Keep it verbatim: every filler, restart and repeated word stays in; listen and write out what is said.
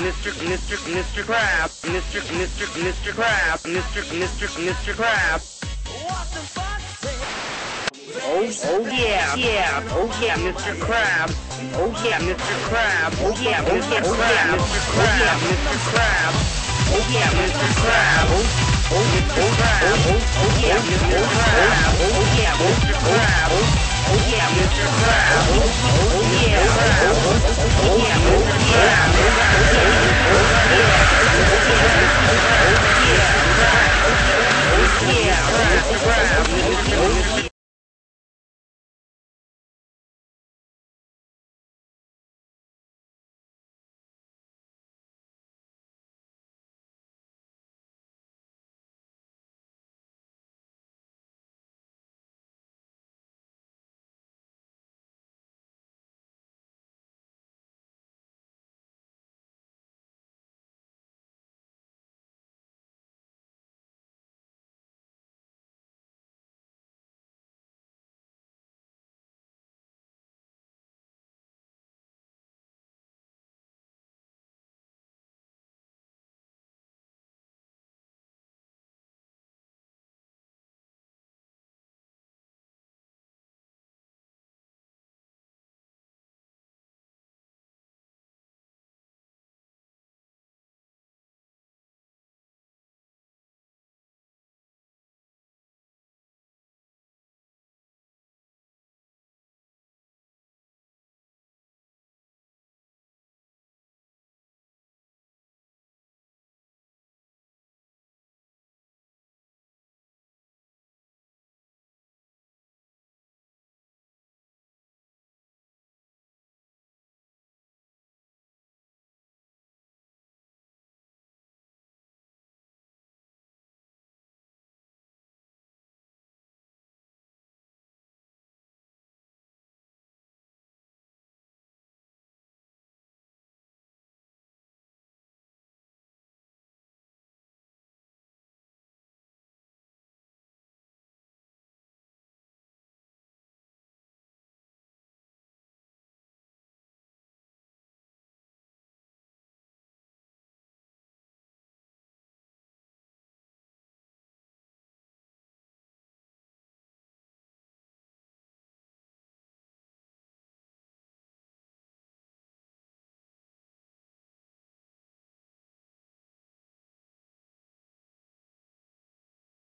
Mister Mister Mister Crab, Mister Mister Mister Crab, Mister Mister Mister Crab. Oh, oh yeah, yeah, oh yeah, Mister Crab. Oh yeah, Mister Crab. Oh yeah, Mister Crab. Mister Crab. Mister Crab. Oh yeah, Mister Crab. Oh, Mister Crab. Oh yeah, Mister Crab. Oh yeah, Mister Crab. Oh yeah, Mister Crab. Oh yeah, Crab. Oh